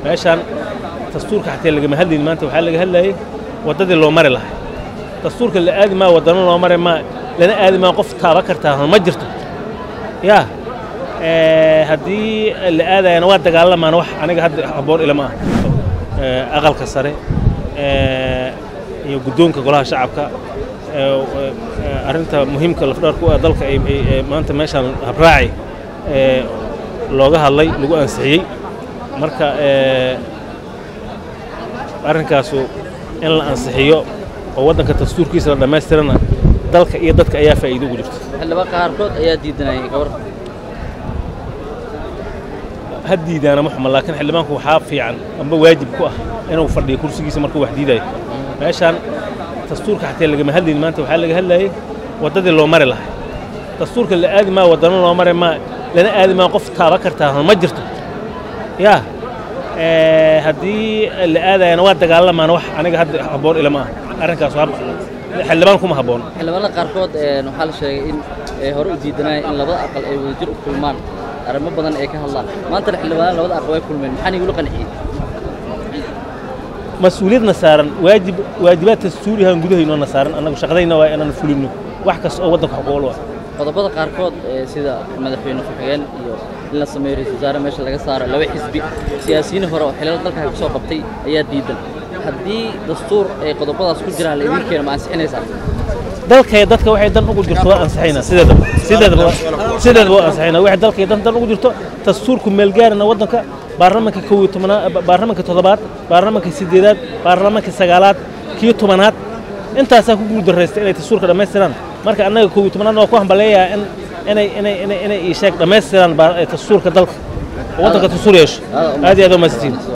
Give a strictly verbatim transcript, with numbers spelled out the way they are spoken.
meeshan dastuurka xataa laga mahadlin maanta waxa laga hadlayay wadadii loo mari lahaa dastuurka la aadi ma wadana loo mari ma lana aadi ma qof taaba kartaa ma jirto ya ee hadii la aadayna waa dagaalamaan wax aniga hadda haboon ilama ah aqalka sare ee iyo guddoonka golaha shacabka arinta muhiimka lafdhaarku ah dalka ay maanta meeshan habraaci ee looga hadlay lagu ansixiyay marka ee arinkaasu in la ansixiyo oo wadanka dastuurkiisa la dhameystirana dalka iyo dadka ayaa faa'iido ugu jirta xildhibaan qaarkood ayaa diidanay gabar هديدانا محمد لكن حلمانك وحاب في عن أما واجب كوه أنا وفردي كرسي جيس مركو وحديداي عشان دستورك حتى اللي جمهلي ما أنت وحال جهلا إيه ودد اللي مر له دستورك اللي آدم ما ودنا اللي مر ما لنا آدم ما قف تابكرتها ما جرت يا اه هدي اللي آدم أنا وادق على ما نروح أنا قاعد هبون إلى ما أرنك أصحاب حلمانكم هبون حلمان قاركود نحال شيء إن هرو جدنا إن لبض أقل ويجر كل مان أرمى بدن إيه كهلا ما أنت الحلوان لو بدأ أقوى كل من حني يقولوا قنعين مسؤوليتنا صارن واجب واجبات السوري هنقوله إنه نصارن أنا شغلينا وأنا نفلونه وحكس أو وضع حقوله هذا بدأ قاركود سيدا مدحين في حيان إلا سمير الوزارة ماشى لقى صار لو حزبي سياسيين هراء حلال ذلك هيكسو قبتي أياد ديدا هدي دستور قد بدأ سكول جرا لأبيك كنا مع سحنا صار dalka ay dadka waxay dan ugu jirto waa ansaxayna sideedaba sideedaba sideedaba ansaxayna waxay dalka ay dan dan ugu jirto dastuurku meel gaarina wadanka baarlamaanka kow iyo toban baarlamaanka toddobaad baarlamaanka sideedaad baarlamaanka sagaalaad kiyo tobanaad intaas ku guul dareystay inay dastuurka dhameystiraan marka annaga kow iyo tobanaad oo ku hambaleeyaa in inay inay inay inay sheeg dhameystiraan dastuurka dalka wadanka dastuur yeesho aad iyo aad u mahadsantiin